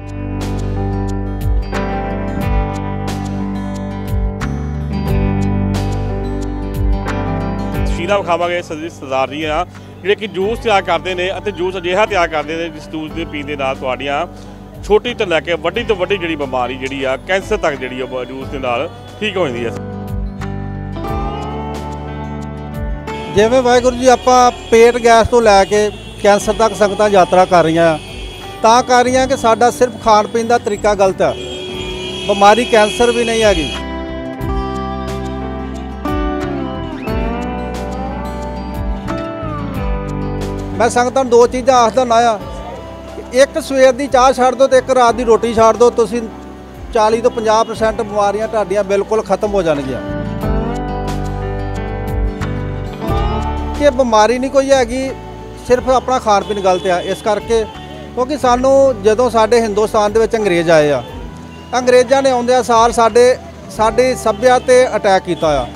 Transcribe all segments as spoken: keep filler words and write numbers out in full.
तस्वीरां विखावांगे सरदार जी जिहड़े कि जूस तैयार करते हैं। जूस अजिहा तैयार करते हैं जिस जूस के पीण दे नाल तुहाडियां छोटी तो लैके वड्डी तो वड्डी जिहड़ी बीमारी जिहड़ी आ कैंसर तक जिहड़ी जूस के नाल ठीक हो जाती है। जिवें वाहिगुरू जी आपां पेट गैस तो लैके कैंसर तक संगतां यात्रा कर रही तां कर रही कि साडा सिर्फ खाण पीण का तरीका गलत है, बीमारी कैंसर भी नहीं हैगी। मैं संगतां दो चीज़ां आखदा ना आ, एक सवेर की चाह छड्ड दो तो एक रात की रोटी छड्ड दो, तुसीं चाली तो पचास परसेंट बीमारियां तुहाडियां बिल्कुल खत्म हो जाणगियां। कि बीमारी नहीं कोई हैगी, सिर्फ अपना खाण पीण गलत है। इस करके क्योंकि सानू जदों साडे हिंदुस्तान दे विच अंग्रेज आए आ, अंग्रेज़ां ने आउंदिआं सार साडे साडी सभ्यता ते अटैक कीता आ।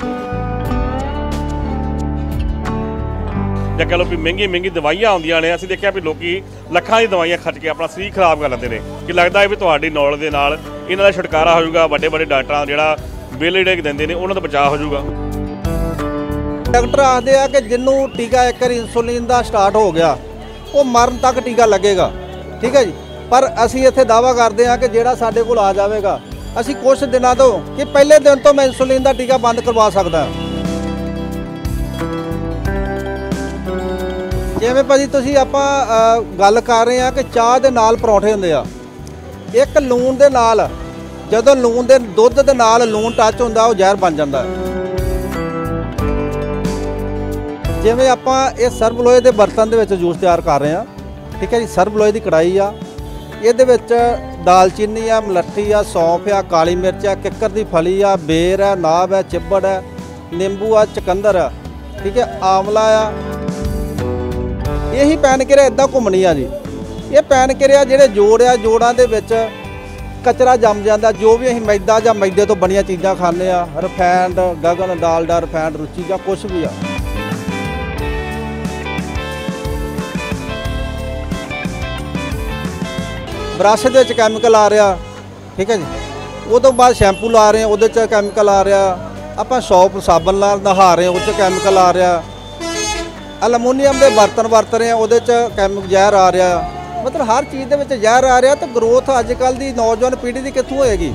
ਜਾਂ कह लो भी महंगी महंगी दवाइयां आउंदियां ने, असीं देखिआ भी लोकी ਲੱਖਾਂ ਦੀ दवाइयां खर्च के अपना शरीर खराब कर लेंदे ने। कि लगदा है भी तुहाडी नॉलेज दे नाल इन्हां दा छुटकारा हो जाऊगा, वड्डे वड्डे डॉक्टरां जिहड़ा बिल जिहड़े दिंदे ने उन्हां दा बचाव हो जाऊगा। डॉक्टर आखदे आ कि जिन्नू टीका एक बार इंसुलिन का स्टार्ट हो गया वो मरण तक टीका लगेगा, ठीक है जी। पर असीं इत्थे दावा करते हैं कि जिहड़ा साडे कोल आ जाएगा असीं कुछ दिनों तो कि पहले दिन तो मैं इंसुलिन का टीका बंद करवा सकदा। जिवें भाजी तुसीं आपां गल कर रहे हैं कि चाह दे नाल परौंठे हुंदे आ, एक लूण दे नाल जदों लूण दे दुध दे नाल लूण टच हुंदा वो जहर बन जांदा है। जिवें आपां ये सर्ब लोहे के बर्तन दे विच जूस तैयार कर रहे हैं, ठीक है जी। सर्ब लोहे की कढ़ाई आ, इहदे विच दालचीनी आ, मलट्ठी आ, सौंफ आ, काली मिर्च आ, किक्कर दी फली आ, बेर है, नाब है, चिब्बड़ है, नींबू आ, चकंदर आ, ठीक है, आंवला आ। यही पैन किरिया इदां घुमनी आ जी। ये पैन किरिया जिहड़े जोड़ आ, जोड़ां दे विच कचरा जम जाता। जो भी असीं मैदा जां मैदे तो बणीਆਂ चीज़ां खाने आ, रिफाइंड गगन डालडा रिफाइंड रुचि जां कुछ भी आ, ब्रश दे विच कैमिकल आ रहा, ठीक है जी। उस तो बाद शैंपू ला रहे हैं, उहदे च कैमिकल आ रहा। आपां सौप साबन नाल नहा रहे हैं, उस कैमिकल आ रहा। एलमूनीयम के बर्तन वरत रहे हैं, उहदे च कैमिकल जहर आ रहा। मतलब हर चीज़ दे विच जहर आ रहा। तो ग्रोथ अजकल की नौजवान पीढ़ी की कित्थों होएगी।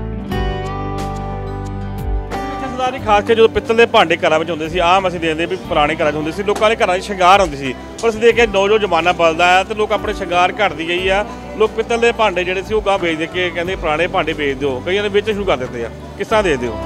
सरदार जी खास के जो पित्तल के भांडे घर में होंगे आम असीं देखते भी पुराने घर होंगे सी, लोगों के घर श्रृंगार होंदी सी। पर असीं देखिआ नौ जो जमाना बदलदा है तो लोग अपने श्रृंगार घटदी गई आ। लोग पित्तल के भांडे जिहड़े सी ओह गांह बेच दे के कहंदे पुराने भांडे बेच दो, कईयां ने बेचना शुरू कर दित्ते आ। किस तरह दे दिओ?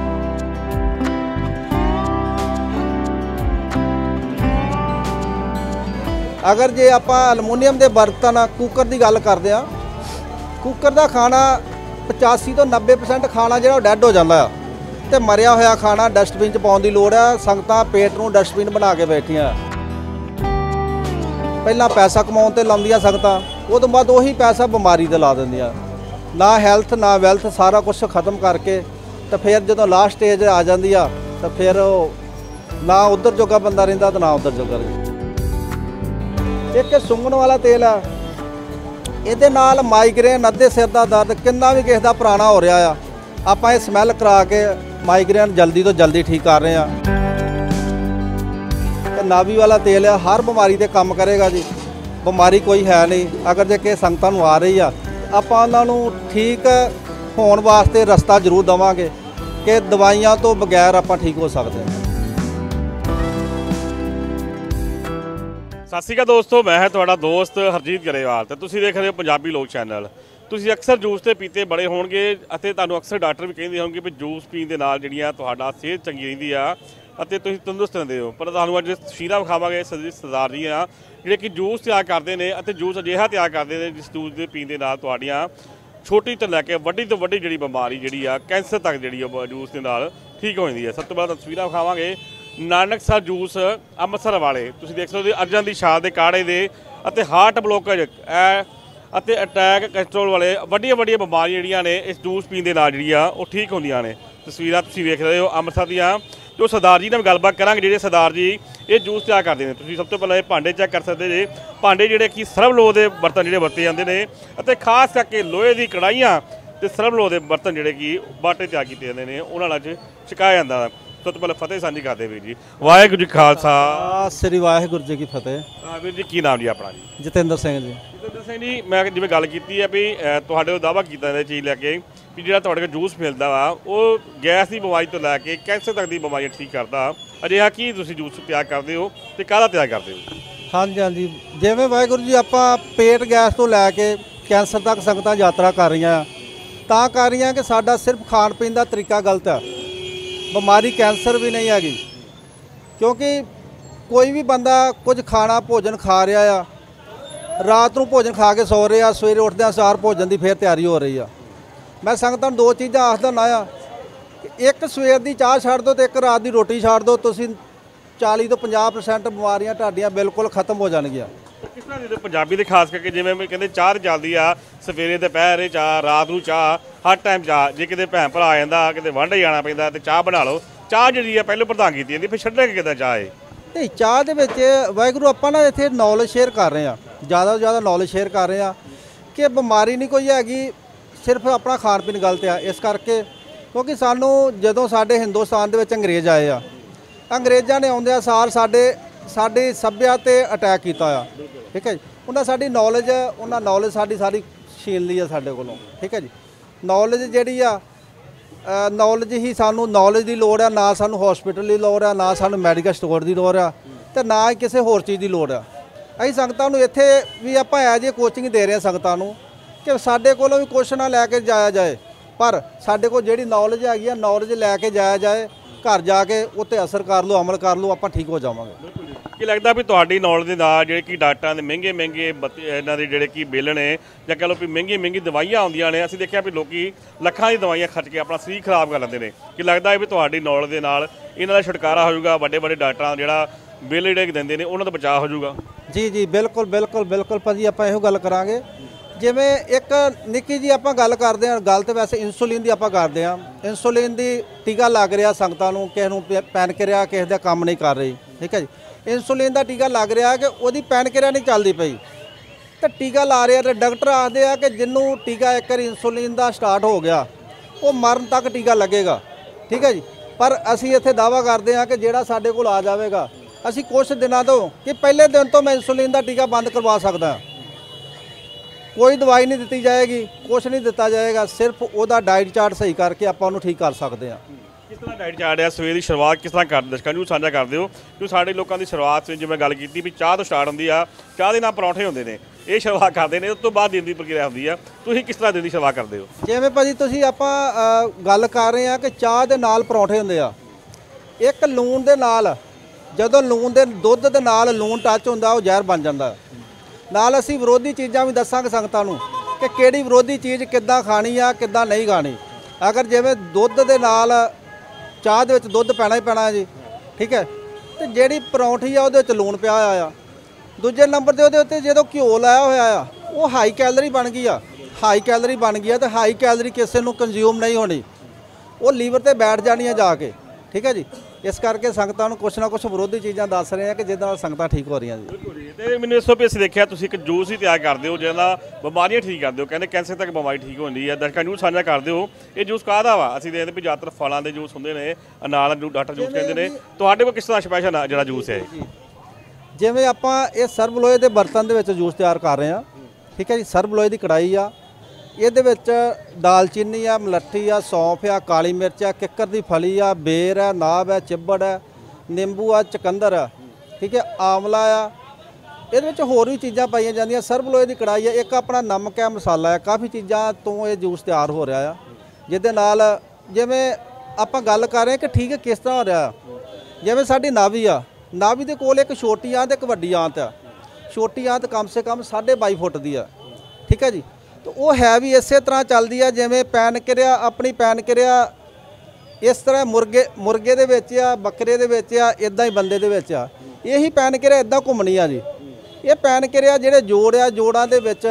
अगर जे आपां अलमूनीयम के बर्तन कुकर की गल करते हैं, कुकर का खाना पचासी तो नब्बे परसेंट खाना जो डैड हो जाता है। तो मरिया होया खाना डस्टबिन च पाउण दी लोड़ है। संगतां पेट नूं डस्टबिन बना के बैठियां, पहला पैसा कमाउण ते लाउंदियां संगतां, उस तो बाद उही पैसा बीमारी ते ला दिंदियां। ना हैल्थ ना वैल्थ सारा कुछ खत्म करके तो फिर जो लास्ट स्टेज आ जाती आ तो फिर ना उधर जोगा बंदा रहिंदा तो ना उधर जोगा रहिंदा। एक सुंघण वाला तेल है, ये नाल माइग्रेन अद्धे सिर का दर्द किन्ना भी किसी का पुराना हो रहा है, आपां ये स्मैल करा के माइग्रेन जल्दी तो जल्दी ठीक कर रहे हैं। नाभी वाला तेल है, हर बीमारी ते काम करेगा जी। बीमारी कोई है नहीं। अगर जे कि संगतां नूं आ रही आ आपां उन्हां नूं ठीक होने वास्ते रस्ता जरूर देवांगे कि दवाइयां तो बगैर आपां ठीक हो सकते हैं। सत श्री अकाल दोस्तों, मैं है तुहाडा दोस्त हरजीत गरेवाल ते तुसीं देख रहे हो पंजाबी लोक चैनल। तुसीं अक्सर जूस ते पीते बड़े होणगे अते तुहानूं अक्सर डॉक्टर भी कहिंदे होणगे भी जूस पीण दे नाल जिहड़ियां तुहाडा सेहत चंगी रहिंदी आ अते तुसीं तंदुरुस्त रहंदे हो। पर तुहानूं अज तस्वीरां विखावांगे सरदार जी आ जिहड़े कि जूस तैयार करदे ने अते जूस अजिहा तैयार करदे ने जिस जूस दे पीण दे नाल तुहाडीआं छोटी तो लैके वड्डी तो वड्डी जिहड़ी बीमारी जिहड़ी आ कैंसर तक जिहड़ी आ जूस दे नाल ठीक हो जांदी है। सब तो पहलां तस्वीरां विखावांगे नानकसर जूस ਅੰਮ੍ਰਿਤਸਰ वाले। तुसीं देख सकते हो अर्जां दी छाल दे काढ़े दे अते हार्ट ब्लॉकेज अते अटैक कैस्ट्रोल वाले वड्डियां वड्डियां बीमारियां जिहड़ियां ने इस जूस पीण दे नाल जिहड़ी आ ओह ठीक होंदियां ने। तस्वीरां तुसीं वेख रहे हो ਅੰਮ੍ਰਿਤਸਰ ਦੀਆਂ ਜੋ ਸਰਦਾਰ ਜੀ ਨਾਲ ਗੱਲਬਾਤ ਕਰਾਂਗੇ। ਜਿਹੜੇ ਸਰਦਾਰ ਜੀ ਇਹ ਜੂਸ ਤਿਆਰ ਕਰਦੇ ਨੇ, ਤੁਸੀਂ ਸਭ ਤੋਂ ਪਹਿਲਾਂ ਇਹ ਭਾਂਡੇ ਚੈੱਕ ਕਰ ਸਕਦੇ ਜੇ। ਭਾਂਡੇ ਜਿਹੜੇ ਕਿ ਸਰਬ ਲੋਹ ਦੇ ਬਰਤਨ ਜਿਹੜੇ ਵਰਤੇ ਜਾਂਦੇ ਨੇ, ਅਤੇ ਖਾਸ ਕਰਕੇ ਲੋਹੇ ਦੀ ਕੜਾਹੀਆਂ ਤੇ ਸਰਬ ਲੋਹ ਦੇ ਬਰਤਨ ਜਿਹੜੇ ਕਿ ਬਾਟੇ ਤਿਆਰ ਕੀਤੇ ਜਾਂਦੇ ਨੇ, ਉਹਨਾਂ ਨਾਲ ਅੱਜ ਛਕਾਇਆ ਜਾਂਦਾ। ਸਭ ਤੋਂ ਪਹਿਲਾਂ ਫਤਿਹ ਸਾਂਝੀ ਕਰਦੇ ਵੀਰ ਜੀ। ਵਾਹਿਗੁਰੂ ਜੀ ਖਾਲਸਾ, ਸ੍ਰੀ ਵਾਹਿਗੁਰੂ ਜੀ ਕੀ ਫਤਿਹ। ਹਾਂ ਵੀਰ ਜੀ, ਕੀ ਨਾਮ ਜੀ ਆਪਣਾ? ਜੀ ਜਤਿੰਦਰ ਸਿੰਘ ਜੀ। ਜਤਿੰਦਰ ਸਿੰਘ ਜੀ, ਮੈਂ ਜਿਵੇਂ ਗੱਲ ਕੀਤੀ ਹੈ ਵੀ ਤੁਹਾਡੇ ਕੋਲ ਦਾਅਵਾ ਕੀਤਾ ਜਾਂਦਾ ਚੀਜ਼ ਲੈ ਕੇ ਵੀ ਜਿਹੜਾ ਤੁਹਾਡੇ ਕੋਲ ਜੂਸ ਮਿਲਦਾ ਵਾ ਉਹ ਗੈਸ ਦੀ ਬਿਮਾਰੀ ਤੋਂ ਲੈ ਕੇ ਕੈਂਸਰ ਤੱਕ ਦੀ ਬਿਮਾਰੀ ਠੀਕ ਕਰਦਾ। ਅਜਿਹਾ ਕੀ ਤੁਸੀਂ ਜੂਸ ਤਿਆਰ ਕਰਦੇ ਹੋ ਤੇ ਕਾਹਦਾ ਤਿਆਰ ਕਰਦੇ ਹੋ? ਹਾਂਜੀ ਹਾਂਜੀ, ਜਿਵੇਂ ਵਾਹਿਗੁਰੂ ਜੀ ਆਪਾਂ ਪੇਟ ਗੈਸ ਤੋਂ ਲੈ ਕੇ ਕੈਂਸਰ ਤੱਕ ਸੰਗਤਾਂ ਯਾਤਰਾ ਕਰ ਰਹੀਆਂ ਆ, ਤਾਂ ਕਰ ਰਹੀਆਂ ਕਿ ਸਾਡਾ ਸਿਰਫ ਖਾਣ ਪੀਣ ਦਾ ਤਰੀਕਾ ਗਲਤ ਆ। ਬਿਮਾਰੀ ਕੈਂਸਰ ਵੀ ਨਹੀਂ ਹੈਗੀ, ਕਿਉਂਕਿ ਕੋਈ ਵੀ ਬੰਦਾ ਕੁਝ ਖਾਣਾ ਭੋਜਨ ਖਾ ਰਿਹਾ ਆ, ਰਾਤ ਨੂੰ ਭੋਜਨ ਖਾ ਕੇ ਸੌ ਰਿਹਾ, ਸਵੇਰੇ ਉੱਠਦਿਆਂ ਸਾਰ ਭੋਜਨ ਦੀ ਫੇਰ ਤਿਆਰੀ ਹੋ ਰਹੀ ਆ। ਮੈਂ ਸੰਗਤਾਂ ਨੂੰ ਦੋ ਚੀਜ਼ਾਂ ਆਖਦਾ ਨਾ ਆ ਕਿ ਇੱਕ ਸਵੇਰ ਦੀ ਚਾਹ ਛੱਡ ਦਿਓ ਤੇ ਇੱਕ ਰਾਤ ਦੀ ਰੋਟੀ ਛੱਡ ਦਿਓ, ਤੁਸੀਂ ਚਾਲੀ ਤੋਂ ਪੰਜਾਹ ਪਰਸੈਂਟ ਬਿਮਾਰੀਆਂ ਤੁਹਾਡੀਆਂ ਬਿਲਕੁਲ ਖਤਮ ਹੋ ਜਾਣਗੀਆਂ। ਕਿਸ ਤਰ੍ਹਾਂ ਦੇ ਪੰਜਾਬ ਦੇ ਖਾਸ ਕਰਕੇ ਜਿਵੇਂ ਕਹਿੰਦੇ ਚਾਹ ਚੱਲਦੀ ਆ, ਸਵੇਰੇ ਦੁਪਹਿਰੇ ਚਾਹ, ਰਾਤ ਨੂੰ ਚਾਹ, ਹਰ ਟਾਈਮ ਚਾਹ। ਜੇ ਕਿਤੇ ਭੈਣ ਭਰਾ ਆ ਜਾਂਦਾ, ਕਿਤੇ ਵਾਂਢੇ ਜਾਣਾ ਪੈਂਦਾ ਤੇ ਚਾਹ ਬਣਾ ਲਓ। ਚਾਹ ਜਿਹੜੀ ਆ ਪਹਿਲਾਂ ਪ੍ਰਧਾਨ ਕੀਤੀ ਜਾਂਦੀ, ਫਿਰ ਛੱਡਣਾ ਕਿੱਦਾਂ ਚਾਹ ਹੈ? ਨਹੀਂ, ਚਾਹ ਦੇ ਵਿੱਚ ਵਾਹਿਗੁਰੂ ਆਪਾਂ ਨਾ ਇੱਥੇ ਨੌਲੇਜ ਸ਼ੇਅਰ ਕਰ ਰਹੇ ਆ, ਜ਼ਿਆਦਾ ਤੋਂ ਜ਼ਿਆਦਾ ਨੌਲੇਜ ਸ਼ੇਅਰ ਕਰ ਰਹੇ ਆ ਕਿ ਬਿਮਾਰੀ ਨਹੀਂ ਕੋਈ ਹੈਗੀ, ਸਿਰਫ ਆਪਣਾ ਖਾਣ ਪੀਣ ਗਲਤ ਆ। ਇਸ ਕਰਕੇ ਕਿਉਂਕਿ ਸਾਨੂੰ ਜਦੋਂ ਸਾਡੇ ਹਿੰਦੁਸਤਾਨ ਦੇ ਵਿੱਚ ਅੰਗਰੇਜ਼ ਆਏ ਆ, ਅੰਗਰੇਜ਼ਾਂ ਨੇ ਆਉਂਦਿਆਂ ਸਾਰ ਸਾਡੇ ਸਾਡੀ ਸੱਭਿਆ 'ਤੇ ਅਟੈਕ ਕੀਤਾ ਆ। ਠੀਕ ਹੈ ਜੀ, ਉਹਨਾਂ ਸਾਡੀ ਨੌਲੇਜ ਉਹਨਾਂ ਨੌਲੇਜ ਸਾਡੀ ਸਾਰੀ ਛੀਨ ਲਈ ਆ ਸਾਡੇ ਕੋਲੋਂ। ਠੀਕ ਹੈ ਜੀ, ਨੌਲੇਜ ਜਿਹੜੀ ਆ, ਨੌਲੇਜ ਹੀ ਸਾਨੂੰ ਨੌਲੇਜ ਦੀ ਲੋੜ ਆ, ਨਾ ਸਾਨੂੰ ਹੌਸਪੀਟਲ ਦੀ ਲੋੜ ਆ, ਨਾ ਸਾਨੂੰ ਮੈਡੀਕਲ ਸਟੋਰ ਦੀ ਲੋੜ ਆ, ਤੇ ਨਾ ਹੀ ਕਿਸੇ ਹੋਰ ਚੀਜ਼ ਦੀ ਲੋੜ ਆ। ਅਸੀਂ ਸੰਗਤਾਂ ਨੂੰ ਇੱਥੇ ਵੀ ਆਪਾਂ ਐ ਜੇ ਕੋਚਿੰਗ ਦੇ ਰਹੇ ਹਾਂ ਸੰਗਤਾਂ ਨੂੰ ਕਿ ਸਾਡੇ ਕੋਲੋਂ ਵੀ ਕੁਛ ਨਾ ਲੈ ਕੇ ਜਾਇਆ ਜਾਏ, ਪਰ ਸਾਡੇ ਕੋਲ ਜਿਹੜੀ ਨੌਲੇਜ ਹੈਗੀ ਆ, ਨੌਲੇਜ ਲੈ ਕੇ ਜਾਇਆ ਜਾਏ। ਘਰ ਜਾ ਕੇ ਉੱਤੇ ਅਸਰ ਕਰ ਲਓ, ਅਮਲ ਕਰ ਲਓ, ਆਪਾਂ ਠੀਕ ਹੋ ਜਾਵਾਂਗੇ। ਕੀ ਲੱਗਦਾ ਵੀ ਤੁਹਾਡੀ ਨੌਲੇਜ ਦੇ ਨਾਲ ਜਿਹੜੇ ਕਿ ਡਾਕਟਰਾਂ ਦੇ ਮਹਿੰਗੇ ਮਹਿੰਗੇ ਇਹਨਾਂ ਦੇ ਜਿਹੜੇ ਕਿ ਬਿੱਲ ਨੇ, ਜਾਂ ਕਹਿ ਲਓ ਵੀ ਮਹਿੰਗੀ ਮਹਿੰਗੀ ਦਵਾਈਆਂ ਆਉਂਦੀਆਂ ਨੇ, ਅਸੀਂ ਦੇਖਿਆ ਵੀ ਲੋਕੀ ਲੱਖਾਂ ਦੀ ਦਵਾਈਆਂ ਖਰਚ ਕੇ ਆਪਣਾ ਸਰੀਰ ਖਰਾਬ ਕਰ ਲੈਂਦੇ ਨੇ। ਕੀ ਲੱਗਦਾ ਵੀ ਤੁਹਾਡੀ ਨੌਲੇਜ ਦੇ ਨਾਲ ਇਹਨਾਂ ਦਾ ਛੁਟਕਾਰਾ ਹੋ ਜਾਊਗਾ, ਵੱਡੇ ਵੱਡੇ ਡਾਕਟਰਾਂ ਜਿਹੜਾ ਬਿੱਲ ਜਿਹੜੇ ਦਿੰਦੇ ਨੇ ਉਹਨਾਂ ਦਾ ਬਚਾਅ ਹੋ ਜਾਊਗਾ? ਜੀ ਜੀ, ਬਿਲਕੁਲ ਬਿਲਕੁਲ ਬਿਲਕੁਲ ਭਾਜੀ, ਆਪਾਂ ਇਹੋ ਗੱਲ ਕਰਾਂਗੇ। ਜਿਵੇਂ ਇੱਕ ਨਿੱਕੀ ਜੀ ਆਪਾਂ ਗੱਲ ਕਰਦੇ ਹਾਂ, ਗੱਲ ਤਾਂ ਵੈਸੇ ਇਨਸੂਲਿਨ ਦੀ ਆਪਾਂ ਕਰਦੇ ਹਾਂ। ਇਨਸੂਲਿਨ ਦੀ ਟੀਕਾ ਲੱਗ ਰਿਹਾ ਸੰਗਤਾਂ ਨੂੰ, ਕਿਸੇ ਨੂੰ ਪੈਨਕ੍ਰੀਆ ਕਿਸੇ ਦਾ ਕੰਮ ਨਹੀਂ ਕਰ ਰਹੀ। ਠੀਕ ਹੈ ਜੀ, ਇਨਸੂਲਿਨ ਦਾ ਟੀਕਾ ਲੱਗ ਰਿਹਾ ਕਿ ਉਹਦੀ ਪੈਨਕ੍ਰੀਆ ਨਹੀਂ ਚੱਲਦੀ ਪਈ, ਤਾਂ ਟੀਕਾ ਲਾ ਰਿਹਾ, ਤੇ ਡਾਕਟਰ ਆਖਦੇ ਆ ਕਿ ਜਿਹਨੂੰ ਟੀਕਾ ਇੱਕ ਵਾਰੀ ਇਨਸੂਲਿਨ ਦਾ ਸਟਾਰਟ ਹੋ ਗਿਆ ਉਹ ਮਰਨ ਤੱਕ ਟੀਕਾ ਲੱਗੇਗਾ। ਠੀਕ ਹੈ ਜੀ, ਪਰ ਅਸੀਂ ਇੱਥੇ ਦਾਅਵਾ ਕਰਦੇ ਹਾਂ ਕਿ ਜਿਹੜਾ ਸਾਡੇ ਕੋਲ ਆ ਜਾਵੇਗਾ, ਅਸੀਂ ਕੁਛ ਦਿਨਾਂ ਤੋਂ ਕਿ ਪਹਿਲੇ ਦਿਨ ਤੋਂ ਮੈਂ ਇਨਸੂਲਿਨ ਦਾ ਟੀਕਾ ਬੰਦ ਕਰਵਾ ਸਕਦਾ। ਕੋਈ ਦਵਾਈ ਨਹੀਂ ਦਿੱਤੀ ਜਾਏਗੀ, ਕੁਛ ਨਹੀਂ ਦਿੱਤਾ ਜਾਏਗਾ, ਸਿਰਫ ਉਹਦਾ ਡਾਈਟ ਚਾਰਟ ਸਹੀ ਕਰਕੇ ਆਪਾਂ ਉਹਨੂੰ ਠੀਕ ਕਰ ਸਕਦੇ ਹਾਂ। ਕਿਸ ਤਰ੍ਹਾਂ ਡਾਈਟ ਚਾਰਟ ਆ, ਸਵੇਰ ਦੀ ਸ਼ੁਰੂਆਤ ਕਿਸ ਤਰ੍ਹਾਂ ਕਰਦੇ ਦਰਸ਼ਕਾਂ ਨੂੰ ਸਾਂਝਾ ਕਰਦੇ ਹੋ? ਕਿਉਂ ਸਾਡੇ ਲੋਕਾਂ ਦੀ ਸ਼ੁਰੂਆਤ ਜਿਵੇਂ ਗੱਲ ਕੀਤੀ ਵੀ ਚਾਹ ਤੋਂ ਸਟਾਰਟ ਹੁੰਦੀ ਆ, ਚਾਹ ਦੇ ਨਾਲ ਪਰੌਂਠੇ ਹੁੰਦੇ ਨੇ, ਇਹ ਸ਼ੁਰੂਆਤ ਕਰਦੇ ਨੇ, ਉਸ ਤੋਂ ਬਾਅਦ ਦਿਨ ਦੀ ਪ੍ਰਕਿਰਿਆ ਹੁੰਦੀ ਆ। ਤੁਸੀਂ ਕਿਸ ਤਰ੍ਹਾਂ ਦਿਨ ਦੀ ਸ਼ੁਰੂਆਤ ਕਰਦੇ ਹੋ? ਜਿਵੇਂ ਭਾਜੀ ਤੁਸੀਂ ਆਪਾਂ ਗੱਲ ਕਰ ਰਹੇ ਆ ਕਿ ਚਾਹ ਦੇ ਨਾਲ ਪਰੌਂਠੇ ਹੁੰਦੇ ਆ, ਇੱਕ ਲੂਣ ਦੇ ਨਾਲ, ਜਦੋਂ ਲੂਣ ਦੇ ਦੁੱਧ ਦੇ ਨਾਲ ਲੂਣ ਟੱਚ ਹੁੰਦਾ ਉਹ ਜ਼ਹਿਰ ਬਣ ਜਾਂਦਾ। ਨਾਲ ਅਸੀਂ ਵਿਰੋਧੀ ਚੀਜ਼ਾਂ ਵੀ ਦੱਸਾਂਗੇ ਸੰਗਤਾਂ ਨੂੰ ਕਿ ਕਿਹੜੀ ਵਿਰੋਧੀ ਚੀਜ਼ ਕਿੱਦਾਂ ਖਾਣੀ ਆ, ਕਿੱਦਾਂ ਨਹੀਂ ਖਾਣੀ। ਅਗਰ ਜਿਵੇਂ ਦੁੱਧ ਦੇ ਨਾਲ, ਚਾਹ ਦੇ ਵਿੱਚ ਦੁੱਧ ਪੈਣਾ ਹੀ ਪੈਣਾ ਜੀ। ਠੀਕ ਹੈ, ਤੇ ਜਿਹੜੀ ਪਰੌਂਠੀ ਆ ਉਹਦੇ ਵਿੱਚ ਲੂਣ ਪਿਆ ਹੋਇਆ ਆ। ਦੂਜੇ ਨੰਬਰ 'ਤੇ ਉਹਦੇ ਉੱਤੇ ਜਦੋਂ ਘਿਓ ਲਾਇਆ ਹੋਇਆ ਆ, ਉਹ ਹਾਈ ਕੈਲਰੀ ਬਣ ਗਈ ਆ। ਹਾਈ ਕੈਲਰੀ ਬਣ ਗਈ ਆ, ਤੇ ਹਾਈ ਕੈਲਰੀ ਕਿਸੇ ਨੂੰ ਕੰਜ਼ਿਊਮ ਨਹੀਂ ਹੋਣੀ, ਉਹ ਲੀਵਰ 'ਤੇ ਬੈਠ ਜਾਣੀ ਆ ਜਾ ਕੇ। ਠੀਕ ਹੈ ਜੀ, ਇਸ ਕਰਕੇ ਸੰਗਤਾਂ ਨੂੰ ਕੁਛ ਨਾ ਕੁਛ ਵਿਰੋਧੀ ਚੀਜ਼ਾਂ ਦੱਸ ਰਹੇ ਆ ਕਿ ਜਿਹਦੇ ਨਾਲ ਸੰਗਤਾਂ ਠੀਕ ਹੋ ਰਹੀਆਂ ਜੀ। ਤੇ ਮੈਨੂੰ ਇਸ ਤੋਂ ਵੀ ਅਸੀਂ ਦੇਖਿਆ ਤੁਸੀਂ ਇੱਕ ਜੂਸ ਹੀ ਤਿਆਰ ਕਰਦੇ ਹੋ ਜਿਹਦਾ ਬਿਮਾਰੀਆਂ ਠੀਕ ਕਰਦੇ ਹੋ, ਕਹਿੰਦੇ ਕੈਂਸਰ ਤੱਕ ਬਿਮਾਰੀ ਠੀਕ ਹੁੰਦੀ ਹੈ। ਦਰਸ਼ਕਾਂ ਨੂੰ ਸਾਂਝਾ ਕਰਦੇ ਹੋ, ਇਹ ਜੂਸ ਕਾਹਦਾ ਵਾ? ਅਸੀਂ ਦੇਖਦੇ ਵੀ ਜ਼ਿਆਦਾਤਰ ਫਲਾਂ ਦੇ ਜੂਸ ਹੁੰਦੇ ਨੇ, ਨਾਲ ਡਾਕਟਰ ਜੂਸ ਕਹਿੰਦੇ ਨੇ, ਤੁਹਾਡੇ ਕੋਲ ਕਿਸ ਤਰ੍ਹਾਂ ਸਪੈਸ਼ਲ ਜਿਹੜਾ ਜੂਸ ਹੈ? ਜਿਵੇਂ ਆਪਾਂ ਇਹ ਸਰਬ ਲੋਹੇ ਦੇ ਬਰਤਨ ਦੇ ਵਿੱਚ ਜੂਸ ਤਿਆਰ ਕਰ ਰਹੇ ਹਾਂ। ਠੀਕ ਹੈ ਜੀ, ਸਰਬ ਲੋਹੇ ਦੀ ਕੜਾਈ ਆ, ਇਹਦੇ ਵਿੱਚ ਦਾਲਚੀਨੀ ਆ, ਮਲੱਠੀ ਆ, ਸੌਂਫ ਆ, ਕਾਲੀ ਮਿਰਚ ਆ, ਕਿੱਕਰ ਦੀ ਫਲੀ ਆ, ਬੇਰ ਆ, ਨਾਬ ਆ, ਚਿੱਬੜ ਆ, ਨਿੰਬੂ ਆ, ਚੁਕੰਦਰ ਆ। ਠੀਕ ਹੈ, ਆਮਲਾ ਆ, ਇਹਦੇ ਵਿੱਚ ਹੋਰ ਵੀ ਚੀਜ਼ਾਂ ਪਾਈਆਂ ਜਾਂਦੀਆਂ। ਸਰਬ ਲੋਹੇ ਦੀ ਕੜਾਈ ਆ, ਇੱਕ ਆਪਣਾ ਨਮਕ ਹੈ, ਮਸਾਲਾ ਹੈ, ਕਾਫੀ ਚੀਜ਼ਾਂ ਤੋਂ ਇਹ ਜੂਸ ਤਿਆਰ ਹੋ ਰਿਹਾ ਆ, ਜਿਹਦੇ ਨਾਲ ਜਿਵੇਂ ਆਪਾਂ ਗੱਲ ਕਰ ਰਹੇ ਹਾਂ ਕਿ ਠੀਕ ਹੈ ਕਿਸ ਤਰ੍ਹਾਂ ਹੋ ਰਿਹਾ। ਜਿਵੇਂ ਸਾਡੀ ਨਾਭੀ ਆ, ਨਾਭੀ ਦੇ ਕੋਲ ਇੱਕ ਛੋਟੀ ਆਂਤ ਇੱਕ ਵੱਡੀ ਆਂਤ ਆ। ਛੋਟੀ ਆਂਤ ਕਮ ਸੇ ਕਮ ਸਾਢੇ ਬਾਈ ਫੁੱਟ ਦੀ ਆ। ਠੀਕ ਹੈ ਜੀ, ਤੇ ਉਹ ਹੈ ਵੀ ਇਸੇ ਤਰ੍ਹਾਂ ਚੱਲਦੀ ਆ ਜਿਵੇਂ ਪੈਨਕ੍ਰੀਆ, ਆਪਣੀ ਪੈਨਕ੍ਰੀਆ ਇਸ ਤਰ੍ਹਾਂ ਮੁਰਗੇ ਮੁਰਗੇ ਦੇ ਵਿੱਚ ਆ, ਬੱਕਰੇ ਦੇ ਵਿੱਚ ਆ, ਇਦਾਂ ਹੀ ਬੰਦੇ ਦੇ ਵਿੱਚ ਆ। ਇਹੀ ਪੈਨਕ੍ਰੀਆ ਇਦਾਂ ਘੁੰਮਣੀ ਆ ਜੀ। ਇਹ ਪੈਨਕ੍ਰੀਆ ਜਿਹੜੇ ਜੋੜ ਆ, ਜੋੜਾਂ ਦੇ ਵਿੱਚ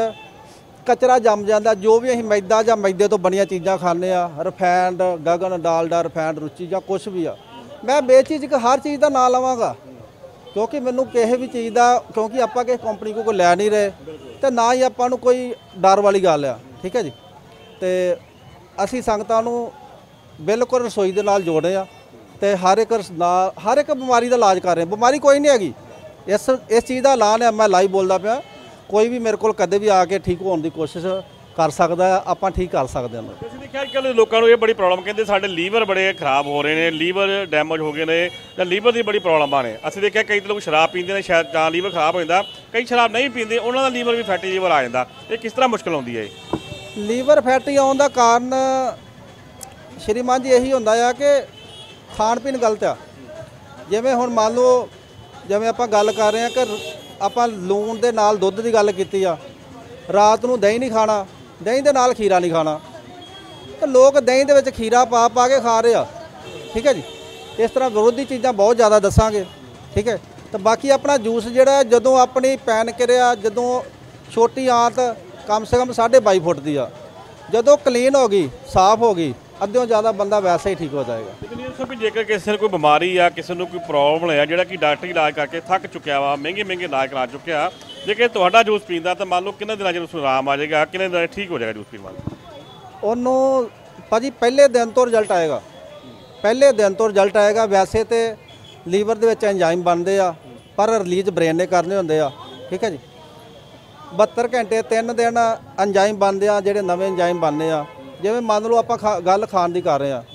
ਕਚਰਾ ਜੰਮ ਜਾਂਦਾ, ਜੋ ਵੀ ਅਸੀਂ ਮੈਦਾ ਜਾਂ ਮੈਦੇ ਤੋਂ ਬਣੀਆਂ ਚੀਜ਼ਾਂ ਖਾਂਦੇ ਆ, ਰਿਫਾਈਨਡ, ਗਗਨ, ਡਾਲਡਾ, ਰਿਫਾਈਨਡ, ਰੁਚੀ ਜਾਂ ਕੁਛ ਵੀ ਆ, ਮੈਂ ਬੇਝਿਜਕ ਹਰ ਚੀਜ਼ ਦਾ ਨਾਂ ਲਵਾਂਗਾ, ਕਿਉਂਕਿ ਮੈਨੂੰ ਕਿਸੇ ਵੀ ਚੀਜ਼ ਦਾ, ਕਿਉਂਕਿ ਆਪਾਂ ਕਿਸੇ ਕੰਪਨੀ ਕੋਲ ਕੋਈ ਲੈ ਨਹੀਂ ਰਹੇ ਤੇ ਨਾ ਹੀ ਆਪਾਂ ਨੂੰ ਕੋਈ ਡਰ ਵਾਲੀ ਗੱਲ ਆ। ਠੀਕ ਹੈ ਜੀ। ਤੇ ਅਸੀਂ ਸੰਗਤਾਂ ਨੂੰ ਬਿਲਕੁਲ ਰਸੋਈ ਦੇ ਨਾਲ ਜੋੜੇ ਆ ਤੇ ਹਰ ਇੱਕ ਨਾਲ ਹਰ ਇੱਕ ਬਿਮਾਰੀ ਦਾ ਇਲਾਜ ਕਰ ਰਹੇ। ਬਿਮਾਰੀ ਕੋਈ ਨਹੀਂ ਹੈਗੀ, ਇਸ ਇਸ ਚੀਜ਼ ਦਾ ਐਲਾਨ ਹੈ, ਮੈਂ ਲਾਈਵ ਬੋਲਦਾ ਪਿਆ। ਕੋਈ ਵੀ ਮੇਰੇ ਕੋਲ ਕਦੇ ਵੀ ਆ ਕੇ ਠੀਕ ਹੋਣ ਦੀ ਕੋਸ਼ਿਸ਼ ਕਰ ਸਕਦਾ ਹੈ, ਆਪਾਂ ਠੀਕ ਕਰ ਸਕਦੇ ਹਾਂ। ਤੁਸੀਂ ਦੇਖਿਆ ਅੱਜ ਕੱਲ੍ਹ ਲੋਕਾਂ ਨੂੰ ਇਹ ਬੜੀ ਪ੍ਰੋਬਲਮ, ਕਹਿੰਦੇ ਸਾਡੇ ਲੀਵਰ ਬੜੇ ਖਰਾਬ ਹੋ ਰਹੇ ਨੇ, ਲੀਵਰ ਡੈਮੇਜ ਹੋ ਗਏ ਨੇ ਜਾਂ ਲੀਵਰ ਦੀ ਬੜੀ ਪ੍ਰੋਬਲਮਾਂ ਨੇ। ਅਸੀਂ ਦੇਖਿਆ ਕਈ ਲੋਕ ਸ਼ਰਾਬ ਪੀਂਦੇ ਨੇ, ਸ਼ਾਇਦ ਤਾਂ ਲੀਵਰ ਖਰਾਬ ਹੋ ਜਾਂਦਾ, ਕਈ ਸ਼ਰਾਬ ਨਹੀਂ ਪੀਂਦੇ, ਉਹਨਾਂ ਦਾ ਲੀਵਰ ਵੀ ਫੈਟੀ ਲੀਵਰ ਆ ਜਾਂਦਾ। ਇਹ ਕਿਸ ਤਰ੍ਹਾਂ ਮੁਸ਼ਕਲ ਆਉਂਦੀ ਹੈ? ਲੀਵਰ ਫੈਟੀ ਆਉਣ ਦਾ ਕਾਰਨ ਸ਼੍ਰੀਮਾਨ ਜੀ ਇਹੀ ਹੁੰਦਾ ਆ ਕਿ ਖਾਣ ਪੀਣ ਗਲਤ ਆ। ਜਿਵੇਂ ਹੁਣ ਮੰਨ ਲਓ, ਜਿਵੇਂ ਆਪਾਂ ਗੱਲ ਕਰ ਰਹੇ ਹਾਂ ਕਿ ਆਪਾਂ ਲੂਣ ਦੇ ਨਾਲ ਦੁੱਧ ਦੀ ਗੱਲ ਕੀਤੀ ਆ, ਰਾਤ ਨੂੰ ਦਹੀਂ ਨਹੀਂ ਖਾਣਾ, ਦਹੀਂ ਦੇ ਨਾਲ ਖੀਰਾ ਨਹੀਂ ਖਾਣਾ, ਤੇ ਲੋਕ ਦਹੀਂ ਦੇ ਵਿੱਚ ਖੀਰਾ ਪਾ ਪਾ ਕੇ ਖਾ ਰਹੇ ਆ। ਠੀਕ ਹੈ ਜੀ। ਇਸ ਤਰ੍ਹਾਂ ਵਿਰੋਧੀ ਚੀਜ਼ਾਂ ਬਹੁਤ ਜ਼ਿਆਦਾ ਦੱਸਾਂਗੇ। ਠੀਕ ਹੈ। ਤੇ ਬਾਕੀ ਆਪਣਾ ਜੂਸ ਜਿਹੜਾ, ਜਦੋਂ ਆਪਣੀ ਪੈਨ ਕਿਰਿਆ, ਜਦੋਂ ਛੋਟੀ ਆਂਤ ਕਮ ਸੇ ਕਮ ਸਾਢੇ ਬਾਈ ਫੁੱਟ ਦੀ ਆ, ਜਦੋਂ ਕਲੀਨ ਹੋ ਗਈ, ਸਾਫ਼ ਹੋ ਗਈ, ਅੱਧਿਓਂ ਜ਼ਿਆਦਾ ਬੰਦਾ ਵੈਸੇ ਹੀ ਠੀਕ ਹੋ ਜਾਏਗਾ। ਲੇਕਿਨ ਵੀ ਜੇਕਰ ਕਿਸੇ ਨੂੰ ਕੋਈ ਬਿਮਾਰੀ ਆ, ਕਿਸੇ ਨੂੰ ਕੋਈ ਪ੍ਰੋਬਲਮ ਹੈ, ਜਿਹੜਾ ਕਿ ਡਾਕਟਰੀ ਇਲਾਜ ਕਰਕੇ ਥੱਕ ਚੁੱਕਿਆ ਵਾ, ਮਹਿੰਗੇ ਮਹਿੰਗੇ ਇਲਾਜ ਕਰਾ ਚੁੱਕਿਆ, ਜੇਕਰ ਤੁਹਾਡਾ ਜੂਸ ਪੀਂਦਾ ਤਾਂ ਮੰਨ ਲਓ ਕਿੰਨੇ ਦਿਨਾਂ 'ਚ ਉਸ ਨੂੰ ਆਰਾਮ ਆ ਜਾਏਗਾ, ਕਿੰਨੇ ਦਿਨਾਂ 'ਚ ਠੀਕ ਹੋ ਜਾਏਗਾ ਜੂਸ ਪੀਣ ਵਾਲਾ? ਉਹਨੂੰ ਭਾਜੀ ਪਹਿਲੇ ਦਿਨ ਤੋਂ ਰਿਜ਼ਲਟ ਆਏਗਾ, ਪਹਿਲੇ ਦਿਨ ਤੋਂ ਰਿਜ਼ਲਟ ਆਏਗਾ। ਵੈਸੇ ਤੇ ਲੀਵਰ ਦੇ ਵਿੱਚ ਐਂਜ਼ਾਈਮ ਬਣਦੇ ਆ, ਪਰ ਰਿਲੀਜ਼ ਬ੍ਰੇਨ ਨੇ ਕਰਨੇ ਹੁੰਦੇ ਆ। ਠੀਕ ਹੈ ਜੀ। ਬਹੱਤਰ ਘੰਟੇ ਤਿੰਨ ਦਿਨ ਐਂਜ਼ਾਈਮ ਬਣਦੇ ਆ, ਜਿਹੜੇ ਨਵੇਂ ਐਂਜ਼ਾਈਮ ਬਣਨੇ ਆ। ਜਿਵੇਂ ਮੰਨ ਲਓ ਆਪਾਂ ਖਾ ਗੱਲ ਖਾਣ ਦੀ ਕਰ ਰਹੇ ਆ,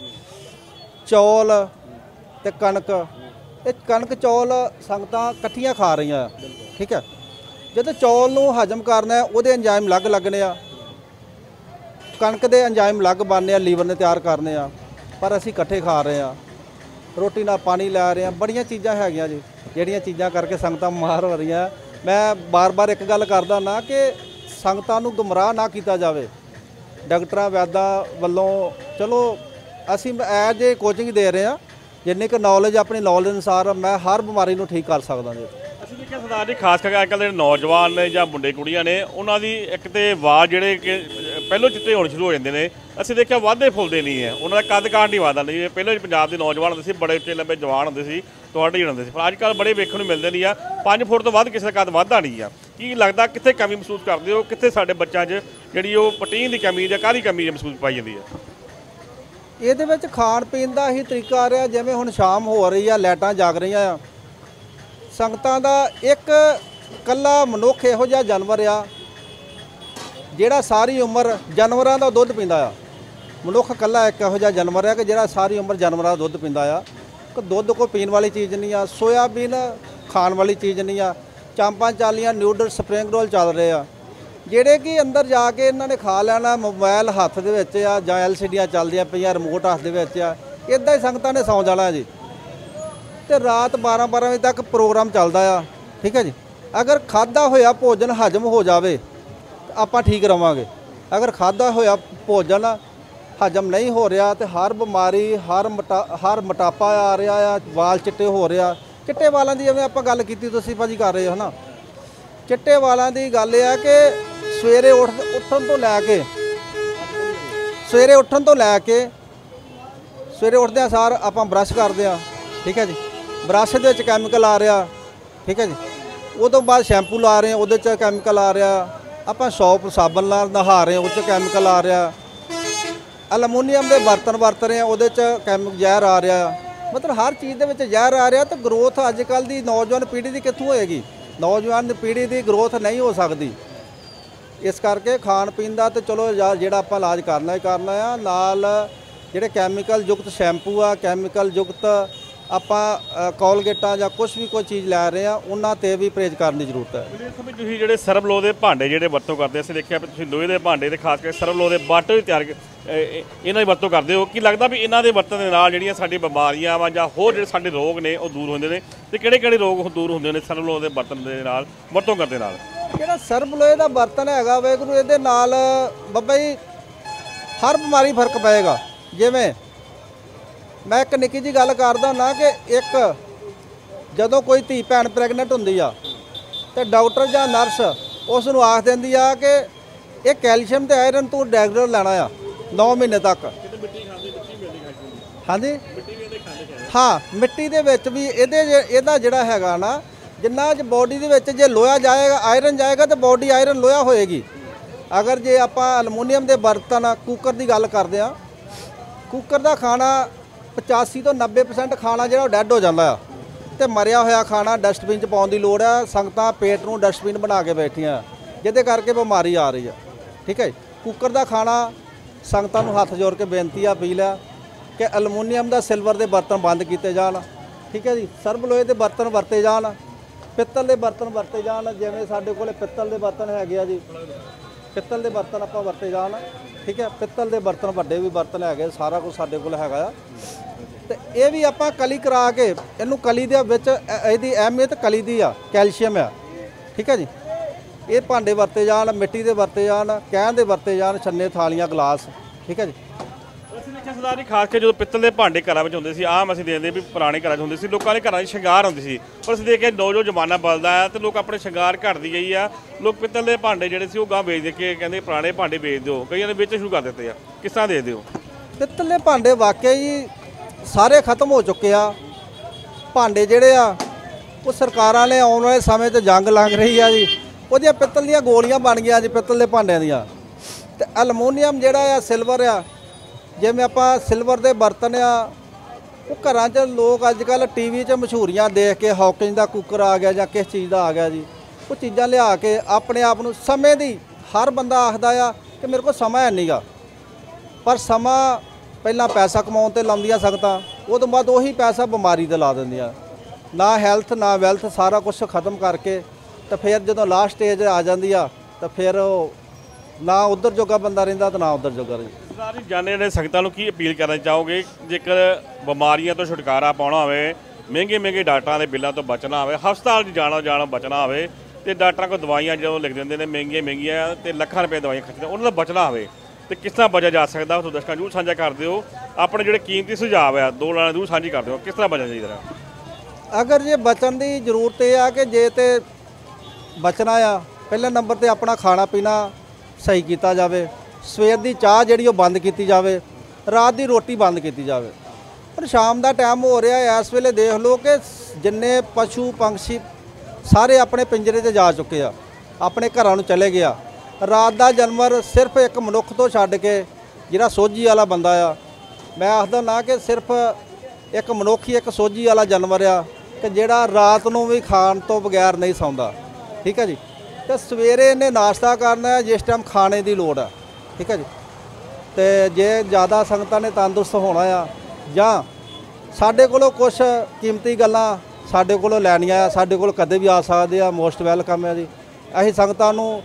ਚੌਲ ਤੇ ਕਣਕ, ਇਹ ਕਣਕ ਚੌਲ ਸੰਗਤਾਂ ਇਕੱਠੀਆਂ ਖਾ ਰਹੀਆਂ ਆ। ਠੀਕ ਹੈ। ਜਦੋਂ ਚੌਲ ਨੂੰ ਹਜਮ ਕਰਨਾ, ਉਹਦੇ ਐਂਜ਼ਾਈਮ ਅਲੱਗ ਲੱਗਣੇ ਆ, ਕਣਕ ਦੇ ਐਂਜ਼ਾਈਮ ਅਲੱਗ ਬਣਨੇ ਆ, ਲੀਵਰ ਨੇ ਤਿਆਰ ਕਰਨੇ ਆ, ਪਰ ਅਸੀਂ ਇਕੱਠੇ ਖਾ ਰਹੇ ਆ। ਰੋਟੀ ਨਾਲ ਪਾਣੀ ਲੈ ਰਹੇ ਆ, ਬੜੀਆਂ ਚੀਜ਼ਾਂ ਹੈਗੀਆਂ ਜੀ ਜਿਹੜੀਆਂ ਚੀਜ਼ਾਂ ਕਰਕੇ ਸੰਗਤਾਂ ਬਿਮਾਰ ਹੋ ਰਹੀਆਂ। ਮੈਂ ਬਾਰ-ਬਾਰ ਇੱਕ ਗੱਲ ਕਰਦਾ ਨਾ ਕਿ ਸੰਗਤਾਂ ਨੂੰ ਗੁੰਮਰਾਹ ਨਾ ਕੀਤਾ ਜਾਵੇ ਡਾਕਟਰਾਂ ਵੈਦਾਂ ਵੱਲੋਂ। ਚਲੋ ਅਸੀਂ ਐਜ ਏ ਕੋਚਿੰਗ ਦੇ ਰਹੇ ਹਾਂ, ਜਿੰਨੀ ਕੁ ਨੌਲੇਜ ਆਪਣੀ ਨੌਲੇਜ ਅਨੁਸਾਰ ਮੈਂ ਹਰ ਬਿਮਾਰੀ ਨੂੰ ਠੀਕ ਕਰ ਸਕਦਾ ਜੀ। ਅਸੀਂ ਦੇਖਿਆ ਸਰਦਾਰ ਜੀ, ਖਾਸ ਕਰਕੇ ਅੱਜ ਕੱਲ੍ਹ ਦੇ ਨੌਜਵਾਨ ਨੇ ਜਾਂ ਮੁੰਡੇ ਕੁੜੀਆਂ ਨੇ, ਉਹਨਾਂ ਦੀ ਇੱਕ ਤੇ ਵਾਲ ਜਿਹੜੇ ਕਿ ਪਹਿਲੋਂ ਚਿੱਟੇ ਹੋਣੇ ਸ਼ੁਰੂ ਹੋ ਜਾਂਦੇ ਨੇ। ਅਸੀਂ ਦੇਖਿਆ ਵੱਧਦੇ ਫੁੱਲਦੇ ਨਹੀਂ ਹੈ, ਉਹਨਾਂ ਦਾ ਕੱਦ ਕਾਠ ਨਹੀਂ ਵੱਧਦਾ। ਨਹੀਂ ਪਹਿਲਾਂ ਪੰਜਾਬ ਦੇ ਨੌਜਵਾਨ ਹੁੰਦੇ ਸੀ, ਬੜੇ ਉੱਚੇ ਲੰਬੇ ਜਵਾਨ ਹੁੰਦੇ ਸੀ, ਤੁਹਾਡੇ ਹੁੰਦੇ ਸੀ, ਪਰ ਅੱਜ ਕੱਲ੍ਹ ਬੜੇ ਵੇਖਣ ਨੂੰ ਮਿਲਦੇ ਨਹੀਂ ਆ। ਪੰਜ ਫੁੱਟ ਤੋਂ ਵੱਧ ਕਿਸੇ ਦਾ ਕੱਦ ਵੱਧਦਾ ਨਹੀਂ ਆ। ਕੀ ਲੱਗਦਾ ਕਿੱਥੇ ਕਮੀ ਮਹਿਸੂਸ ਕਰਦੇ ਹੋ? ਕਿੱਥੇ ਸਾਡੇ ਬੱਚਿਆਂ 'ਚ ਜਿਹੜੀ ਉਹ ਪ੍ਰੋਟੀਨ ਦੀ ਕਮੀ ਜਾਂ ਕਾਹਦੀ ਕਮੀ ਮਹਿਸੂਸ ਪਾਈ ਜਾਂਦੀ ਹੈ? ਇਹਦੇ ਵਿੱਚ ਖਾਣ ਪੀਣ ਦਾ ਹੀ ਤਰੀਕਾ ਆ ਰਿਹਾ। ਜਿਵੇਂ ਹੁਣ ਸ਼ਾਮ ਹੋ ਰਹੀ ਆ, ਲਾਈਟਾਂ ਜਗ ਰਹੀਆਂ ਆ, ਸੰਗਤਾਂ ਦਾ ਇੱਕ ਇਕੱਲਾ ਮਨੁੱਖ ਇਹੋ ਜਿਹਾ ਜਾਨਵਰ ਆ ਜਿਹੜਾ ਸਾਰੀ ਉਮਰ ਜਾਨਵਰਾਂ ਦਾ ਦੁੱਧ ਪੀਂਦਾ ਆ। ਮਨੁੱਖ ਇਕੱਲਾ ਇੱਕ ਇਹੋ ਜਿਹਾ ਜਾਨਵਰ ਆ ਕਿ ਜਿਹੜਾ ਸਾਰੀ ਉਮਰ ਜਾਨਵਰਾਂ ਦਾ ਦੁੱਧ ਪੀਂਦਾ ਆ। ਕਿ ਦੁੱਧ ਕੋਈ ਪੀਣ ਵਾਲੀ ਚੀਜ਼ ਨਹੀਂ ਆ, ਸੋਇਆਬੀਨ ਖਾਣ ਵਾਲੀ ਚੀਜ਼ ਨਹੀਂ ਆ, ਚਾਂਪਾਂ ਚਾਲੀਆਂ, ਨਿਊਡਲ, ਸਪਰਿੰਗ ਰੋਲ ਚੱਲ ਰਹੇ ਆ, ਜਿਹੜੇ ਕਿ ਅੰਦਰ ਜਾ ਕੇ ਇਹਨਾਂ ਨੇ ਖਾ ਲੈਣਾ। ਮੋਬਾਈਲ ਹੱਥ ਦੇ ਵਿੱਚ ਆ ਜਾਂ ਐਲ ਸੀ ਡੀਆਂ ਚੱਲਦੀਆਂ ਪਈਆਂ, ਰਿਮੋਟ ਹੱਥ ਦੇ ਵਿੱਚ ਆ, ਇੱਦਾਂ ਹੀ ਸੰਗਤਾਂ ਨੇ ਸੌਂ ਜਾਣਾ ਜੀ। ਤੇ ਰਾਤ ਬਾਰਾਂ ਬਾਰਾਂ ਵਜੇ ਤੱਕ ਪ੍ਰੋਗਰਾਮ ਚੱਲਦਾ ਆ। ਠੀਕ ਹੈ ਜੀ। ਅਗਰ ਖਾਧਾ ਹੋਇਆ ਭੋਜਨ ਹਜਮ ਹੋ ਜਾਵੇ ਆਪਾਂ ਠੀਕ ਰਵਾਂਗੇ। ਅਗਰ ਖਾਧਾ ਹੋਇਆ ਭੋਜਨ ਹਜਮ ਨਹੀਂ ਹੋ ਰਿਹਾ ਤੇ ਹਰ ਬਿਮਾਰੀ, ਹਰ ਮਟਾ ਹਰ ਮੋਟਾਪਾ ਆ ਰਿਹਾ ਆ, ਵਾਲ ਚਿੱਟੇ ਹੋ ਰਿਹਾ। ਚਿੱਟੇ ਵਾਲਾਂ ਦੀ ਜਿਵੇਂ ਆਪਾਂ ਗੱਲ ਕੀਤੀ, ਤੁਸੀਂ ਭਾਜੀ ਕਰ ਰਹੇ ਹੋ ਨਾ, ਚਿੱਟੇ ਵਾਲਾਂ ਦੀ ਗੱਲ ਇਹ ਆ ਕਿ ਸਵੇਰੇ ਉੱਠ ਉੱਠਣ ਤੋਂ ਲੈ ਕੇ ਸਵੇਰੇ ਉੱਠਣ ਤੋਂ ਲੈ ਕੇ ਸਵੇਰੇ ਉੱਠਦਿਆਂ ਸਾਰ ਆਪਾਂ ਬਰੱਸ਼ ਕਰਦੇ ਆ। ਠੀਕ ਹੈ ਜੀ। ਬਰੱਸ਼ ਦੇ ਵਿੱਚ ਕੈਮੀਕਲ ਆ ਰਿਹਾ। ਠੀਕ ਹੈ ਜੀ। ਉਹ ਤੋਂ ਬਾਅਦ ਸ਼ੈਂਪੂ ਲਾ ਰਹੇ ਆ, ਉਹਦੇ 'ਚ ਕੈਮੀਕਲ ਆ ਰਿਹਾ। ਆਪਾਂ ਸੌਪ ਸਾਬਣ ਨਾਲ ਨਹਾ ਰਹੇ ਆ, ਉਹ 'ਚ ਕੈਮੀਕਲ ਆ ਰਿਹਾ। ਐਲੂਮੀਨੀਅਮ ਦੇ ਬਰਤਨ ਵਰਤ ਰਹੇ ਆ, ਉਹਦੇ 'ਚ ਕੈਮੀਕਲ ਜ਼ਹਿਰ ਆ ਰਿਹਾ। ਮਤਲਬ ਹਰ ਚੀਜ਼ ਦੇ ਵਿੱਚ ਜ਼ਹਿਰ ਆ ਰਿਹਾ। ਤਾਂ ਗਰੋਥ ਅੱਜ ਕੱਲ੍ਹ ਦੀ ਨੌਜਵਾਨ ਪੀੜ੍ਹੀ ਦੀ ਕਿੱਥੋਂ ਹੋਏਗੀ? ਨੌਜਵਾਨ ਪੀੜ੍ਹੀ ਦੀ ਗਰੋਥ ਨਹੀਂ ਹੋ ਸਕਦੀ। ਇਸ ਕਰਕੇ ਖਾਣ ਪੀਣ ਦਾ ਤੇ ਚਲੋ ਜਿਹੜਾ ਆਪਾਂ ਇਲਾਜ ਕਰਨਾ ਹੀ ਕਰਨਾ ਆ, ਨਾਲ ਜਿਹੜੇ ਕੈਮੀਕਲ ਯੁਕਤ ਸ਼ੈਂਪੂ ਆ, ਕੈਮੀਕਲ ਯੁਕਤ ਆਪਾਂ ਕੋਲਗੇਟਾਂ ਜਾਂ ਕੁਝ ਵੀ ਕੋਈ ਚੀਜ਼ ਲੈ ਰਹੇ ਆ, ਉਹਨਾਂ 'ਤੇ ਵੀ ਪਰਹੇਜ਼ ਕਰਨ ਦੀ ਜ਼ਰੂਰਤ ਹੈ। ਤੁਸੀਂ ਜਿਹੜੇ ਸਰਬ ਲੋਹ ਦੇ ਭਾਂਡੇ ਜਿਹੜੇ ਵਰਤੋਂ ਕਰਦੇ, ਅਸੀਂ ਦੇਖਿਆ ਵੀ ਤੁਸੀਂ ਲੋਹੇ ਦੇ ਭਾਂਡੇ ਤੇ ਖਾਸ ਕਰਕੇ ਸਰਬ ਲੋਹ ਦੇ ਬਾਟਲ ਵੀ ਤਿਆਰ ਇਹਨਾਂ ਦੀ ਵਰਤੋਂ ਕਰਦੇ ਹੋ। ਕੀ ਲੱਗਦਾ ਵੀ ਇਹਨਾਂ ਦੇ ਵਰਤਣ ਦੇ ਨਾਲ ਜਿਹੜੀਆਂ ਸਾਡੀਆਂ ਬਿਮਾਰੀਆਂ ਵਾ ਜਾਂ ਹੋਰ ਜਿਹੜੇ ਸਾਡੇ ਰੋਗ ਨੇ ਉਹ ਦੂਰ ਹੁੰਦੇ ਨੇ? ਤੇ ਕਿਹੜੇ ਕਿਹੜੇ ਰੋਗ ਦੂਰ ਹੁੰਦੇ ਨੇ ਸਰਬ ਲੋਹ ਦੇ ਬਰਤਨ ਦੇ ਨਾਲ ਵਰਤੋਂ ਕਰਦੇ ਨਾਲ? ਜਿਹੜਾ ਸਰਬ ਲੋਹੇ ਦਾ ਬਰਤਨ ਹੈਗਾ ਵਾਹਿਗੁਰੂ, ਇਹਦੇ ਨਾਲ ਬਾਬਾ ਜੀ ਹਰ ਬਿਮਾਰੀ ਫਰਕ ਪਏਗਾ। ਜਿਵੇਂ ਮੈਂ ਇੱਕ ਨਿੱਕੀ ਜੀ ਗੱਲ ਕਰਦਾ ਨਾ ਕਿ ਇੱਕ ਜਦੋਂ ਕੋਈ ਧੀ ਭੈਣ ਪ੍ਰੈਗਨੈਂਟ ਹੁੰਦੀ ਆ ਤੇ ਡਾਕਟਰ ਜਾਂ ਨਰਸ ਉਸ ਨੂੰ ਆਖ ਦਿੰਦੀ ਆ ਕਿ ਇਹ ਕੈਲਸ਼ੀਅਮ ਤੇ ਆਇਰਨ ਤੂੰ ਰੈਗੂਲਰ ਲੈਣਾ ਆ ਨੌ ਮਹੀਨੇ ਤੱਕ। ਹਾਂਜੀ, ਹਾਂ ਮਿੱਟੀ ਦੇ ਵਿੱਚ ਵੀ ਇਹਦੇ ਜੇ- ਇਹਦਾ ਜਿਹੜਾ ਹੈਗਾ ਨਾ ਜਿੰਨਾ ਚ ਬੋਡੀ ਦੇ ਵਿੱਚ ਜੇ ਲੋਹਾ ਜਾਏਗਾ ਆਇਰਨ ਜਾਏਗਾ ਤਾਂ ਬੋਡੀ ਆਇਰਨ ਲੋਹਾ ਹੋਏਗੀ। ਅਗਰ ਜੇ ਆਪਾਂ ਐਲੂਮੀਨੀਅਮ ਦੇ ਬਰਤਨ ਕੁੱਕਰ ਦੀ ਗੱਲ ਕਰਦੇ ਆ, ਕੁੱਕਰ ਦਾ ਖਾਣਾ ਪਚਾਸੀ ਤੋਂ ਨੱਬੇ ਪਰਸੈਂਟ ਖਾਣਾ ਜਿਹੜਾ ਉਹ ਡੈੱਡ ਹੋ ਜਾਂਦਾ ਆ ਤੇ ਮਰਿਆ ਹੋਇਆ ਖਾਣਾ ਡਸਟਬਿਨ 'ਚ ਪਾਉਣ ਦੀ ਲੋੜ ਆ। ਸੰਗਤਾਂ ਪੇਟ ਨੂੰ ਡਸਟਬਿਨ ਬਣਾ ਕੇ ਬੈਠੀਆਂ ਜਿਹਦੇ ਕਰਕੇ ਬਿਮਾਰੀ ਆ ਰਹੀ ਆ। ਠੀਕ ਹੈ, ਕੁੱਕਰ ਦਾ ਖਾਣਾ ਸੰਗਤਾਂ ਨੂੰ ਹੱਥ ਜੋੜ ਕੇ ਬੇਨਤੀ ਆ ਅਪੀਲ ਆ ਕਿ ਐਲੂਮੀਨੀਅਮ ਦਾ ਸਿਲਵਰ ਦੇ ਬਰਤਨ ਬੰਦ ਕੀਤੇ ਜਾਣ। ਠੀਕ ਹੈ ਜੀ, ਸਰਬ ਲੋਹੇ ਦੇ ਬਰਤਨ ਵਰਤੇ ਜਾਣ, ਪਿੱਤਲ ਦੇ ਬਰਤਨ ਵਰਤੇ ਜਾਣ। ਜਿਵੇਂ ਸਾਡੇ ਕੋਲੇ ਪਿੱਤਲ ਦੇ ਬਰਤਨ ਹੈਗੇ ਆ ਜੀ, ਪਿੱਤਲ ਦੇ ਬਰਤਨ ਆਪਾਂ ਵਰਤੇ ਜਾਣ। ਠੀਕ ਹੈ, ਪਿੱਤਲ ਦੇ ਬਰਤਨ ਵੱਡੇ ਵੀ ਬਰਤਨ ਹੈਗੇ, ਸਾਰਾ ਕੁਝ ਸਾਡੇ ਕੋਲ ਹੈਗਾ ਆ। ਤੇ ਇਹ ਵੀ ਆਪਾਂ ਕਲੀ ਕਰਾ ਕੇ ਇਹਨੂੰ ਕਲੀ ਦੇ ਵਿੱਚ ਇਹਦੀ ਅਹਿਮੀਅਤ ਕਲੀ ਦੀ ਆ, ਕੈਲਸ਼ੀਅਮ ਆ। ਠੀਕ ਹੈ ਜੀ, ਇਹ ਭਾਂਡੇ ਵਰਤੇ ਜਾਣ, ਮਿੱਟੀ ਦੇ ਵਰਤੇ ਜਾਣ, ਕਹਿਣ ਦੇ ਵਰਤੇ ਜਾਣ, ਛੰਨੇ ਥਾਲੀਆਂ ਗਲਾਸ। ਠੀਕ ਹੈ ਜੀ। ਅਸੀਂ ਦੇਖਿਆ ਸਰਦਾਰ ਜੀ ਖਾਸ ਕੇ ਜਦੋਂ ਪਿੱਤਲ ਦੇ ਭਾਂਡੇ ਘਰਾਂ ਵਿੱਚ ਹੁੰਦੇ ਸੀ, ਆਮ ਅਸੀਂ ਦੇਖਦੇ ਵੀ ਪੁਰਾਣੇ ਘਰਾਂ 'ਚ ਹੁੰਦੇ ਸੀ, ਲੋਕਾਂ ਦੇ ਘਰਾਂ 'ਚ ਸ਼ਿੰਗਾਰ ਹੁੰਦੀ ਸੀ। ਪਰ ਅਸੀਂ ਦੇਖਿਆ ਜੋ ਜੋ ਜ਼ਮਾਨਾ ਬਦਲਦਾ ਆ ਤੇ ਲੋਕ ਆਪਣੇ ਸ਼ਿੰਗਾਰ ਘਟਦੀ ਗਈ ਆ। ਲੋਕ ਪਿੱਤਲ ਦੇ ਭਾਂਡੇ ਜਿਹੜੇ ਸੀ ਉਹ ਗਾਂ ਵੇਚ ਦੇ ਕੇ ਕਹਿੰਦੇ ਪੁਰਾਣੇ ਭਾਂਡੇ ਵੇਚ ਦਿਓ, ਕਈਆਂ ਨੇ ਵੇਚਣੇ ਸ਼ੁਰੂ ਕਰ ਦਿੱਤੇ ਆ। ਕਿਸ ਤਰ੍ਹਾਂ ਦੇ ਦਿਓ? ਪਿੱਤਲ ਦੇ ਭਾਂਡੇ ਵਾਕਿਆ ਹੀ ਸਾਰੇ ਖਤਮ ਹੋ ਚੁੱਕੇ ਆ। ਭਾਂਡੇ ਜਿਹੜੇ ਆ ਉਹ ਸਰਕਾਰਾਂ ਨੇ ਆਉਣ ਵਾਲੇ ਸਮੇਂ 'ਚ ਜੰਗ ਲੰਘ ਰਹੀ ਆ ਜੀ, ਉਹਦੀਆਂ ਪਿੱਤਲ ਦੀਆਂ ਗੋਲੀਆਂ ਬਣ ਗਈਆਂ ਜੀ ਪਿੱਤਲ ਦੇ ਭਾਂਡਿਆਂ ਦੀਆਂ। ਤੇ ਐਲੂਮੀਨੀਅਮ ਜਿਹੜਾ ਆ ਸਿਲਵਰ ਆ, ਜਿਵੇਂ ਆਪਾਂ ਸਿਲਵਰ ਦੇ ਬਰਤਨ ਆ ਉਹ ਘਰਾਂ 'ਚ ਲੋਕ ਅੱਜ ਕੱਲ੍ਹ ਟੀ ਵੀ 'ਚ ਮਸ਼ਹੂਰੀਆਂ ਦੇਖ ਕੇ ਹੌਕਿੰਜ ਦਾ ਕੁੱਕਰ ਆ ਗਿਆ ਜਾਂ ਕਿਸ ਚੀਜ਼ ਦਾ ਆ ਗਿਆ ਜੀ, ਉਹ ਚੀਜ਼ਾਂ ਲਿਆ ਕੇ ਆਪਣੇ ਆਪ ਨੂੰ ਸਮੇਂ ਦੀ ਹਰ ਬੰਦਾ ਆਖਦਾ ਆ ਕਿ ਮੇਰੇ ਕੋਲ ਸਮਾਂ ਹੈ ਨਹੀਂਗਾ, ਪਰ ਸਮਾਂ ਪਹਿਲਾਂ ਪੈਸਾ ਕਮਾਉਣ ਤੇ ਲਾਉਂਦੀਆਂ ਸੰਗਤਾਂ, ਉਹ ਤੋਂ ਬਾਅਦ ਉਹੀ ਪੈਸਾ ਬਿਮਾਰੀ ਤੇ ਲਾ ਦਿੰਦੀਆਂ। ਨਾ ਹੈਲਥ ਨਾ ਵੈਲਥ ਸਾਰਾ ਕੁਝ ਖਤਮ ਕਰਕੇ ਤਾਂ ਫਿਰ ਜਦੋਂ ਲਾਸਟ ਸਟੇਜ ਆ ਜਾਂਦੀ ਆ ਤਾਂ ਫਿਰ ਉਹ ਨਾ ਉਧਰ ਜੋਗਾ ਬੰਦਾ ਰਹਿੰਦਾ ਤੇ ਨਾ ਉਧਰ ਜੋਗਾ ਰਹਿੰਦਾ। ਸਰਦਾਰ ਜੀ ਜਾਣੇ ਨੇ ਸੰਗਤਾਂ ਨੂੰ ਕੀ ਅਪੀਲ ਕਰਨਾ ਚਾਹੋਗੇ ਜੇਕਰ ਬਿਮਾਰੀਆਂ ਤੋਂ ਛੁਟਕਾਰਾ ਪਾਉਣਾ ਹੋਵੇ, ਮਹਿੰਗੇ ਮਹਿੰਗੇ ਡਾਕਟਰਾਂ ਦੇ ਬਿੱਲਾਂ ਤੋਂ ਬਚਣਾ ਹੋਵੇ, ਹਸਪਤਾਲ 'ਚ ਜਾਣਾ ਜਾਣਾ ਬਚਣਾ ਹੋਵੇ ਤੇ ਡਾਕਟਰਾਂ ਕੋਲ ਦਵਾਈਆਂ ਜਦੋਂ ਲਿਖ ਦਿੰਦੇ ਨੇ ਮਹਿੰਗੀਆਂ ਮਹਿੰਗੀਆਂ ਤੇ ਲੱਖਾਂ ਰੁਪਏ ਦਵਾਈਆਂ ਖਰਚਦੇ, ਉਹਨਾਂ ਦਾ ਬਚਣਾ ਹੋਵੇ ਤੇ ਕਿਸ ਤਰ੍ਹਾਂ ਬਚਿਆ ਜਾ ਸਕਦਾ? ਉਹ ਦਰਸ਼ਕਾਂ ਨੂੰ ਸਾਂਝਾ ਕਰ ਦਿਓ, ਆਪਣੇ ਜਿਹੜੇ ਕੀਮਤੀ ਸੁਝਾਅ ਆ ਦੋ ਲਾਣਾ ਜ਼ਰੂਰ ਸਾਂਝੀ ਕਰ ਦਿਓ, ਕਿਸ ਤਰ੍ਹਾਂ ਬਚਣਾ ਚਾਹੀਦਾ? ਅਗਰ ਜੇ ਬਚਣ ਦੀ ਜ਼ਰੂਰਤ ਇਹ ਆ ਕਿ ਜੇ ਤੇ ਬਚਣਾ ਆ, ਪਹਿਲੇ ਨੰਬਰ ਤੇ ਆਪਣਾ ਖਾਣਾ ਪੀਣਾ ਸਹੀ ਕੀਤਾ ਜਾਵੇ। ਸਵੇਰ ਦੀ ਚਾਹ ਜਿਹੜੀ ਉਹ ਬੰਦ ਕੀਤੀ ਜਾਵੇ, ਰਾਤ ਦੀ ਰੋਟੀ ਬੰਦ ਕੀਤੀ ਜਾਵੇ। ਪਰ ਸ਼ਾਮ ਦਾ ਟਾਈਮ ਹੋ ਰਿਹਾ, ਇਸ ਵੇਲੇ ਦੇਖ ਲਓ ਕਿ ਜਿੰਨੇ ਪਸ਼ੂ ਪੰਛੀ ਸਾਰੇ ਆਪਣੇ ਪਿੰਜਰੇ 'ਤੇ ਜਾ ਚੁੱਕੇ ਆ, ਆਪਣੇ ਘਰਾਂ ਨੂੰ ਚਲੇ ਗਿਆ। ਰਾਤ ਦਾ ਜਾਨਵਰ ਸਿਰਫ ਇੱਕ ਮਨੁੱਖ ਤੋਂ ਛੱਡ ਕੇ ਜਿਹੜਾ ਸੋਝੀ ਵਾਲਾ ਬੰਦਾ ਆ, ਮੈਂ ਆਖਦਾ ਨਾ ਕਿ ਸਿਰਫ ਇੱਕ ਮਨੁੱਖ ਹੀ ਇੱਕ ਸੋਝੀ ਵਾਲਾ ਜਾਨਵਰ ਆ ਕਿ ਜਿਹੜਾ ਰਾਤ ਨੂੰ ਵੀ ਖਾਣ ਤੋਂ ਬਗੈਰ ਨਹੀਂ ਸੌਂਦਾ। ਠੀਕ ਹੈ ਜੀ, ਤੇ ਸਵੇਰੇ ਇਹਨੇ ਨਾਸ਼ਤਾ ਕਰਨਾ ਹੈ ਜਿਸ ਟਾਈਮ ਖਾਣੇ ਦੀ ਲੋੜ ਆ। ਠੀਕ ਹੈ ਜੀ, ਤੇ ਜੇ ਜ਼ਿਆਦਾ ਸੰਗਤਾਂ ਨੇ ਤੰਦਰੁਸਤ ਹੋਣਾ ਆ ਜਾਂ ਸਾਡੇ ਕੋਲੋਂ ਕੁਝ ਕੀਮਤੀ ਗੱਲਾਂ ਸਾਡੇ ਕੋਲੋਂ ਲੈਣੀਆਂ ਆ, ਸਾਡੇ ਕੋਲ ਕਦੇ ਵੀ ਆ ਸਕਦੇ ਆ, ਮੋਸਟ ਵੈਲਕਮ ਹੈ ਜੀ। ਅਸੀਂ ਸੰਗਤਾਂ ਨੂੰ,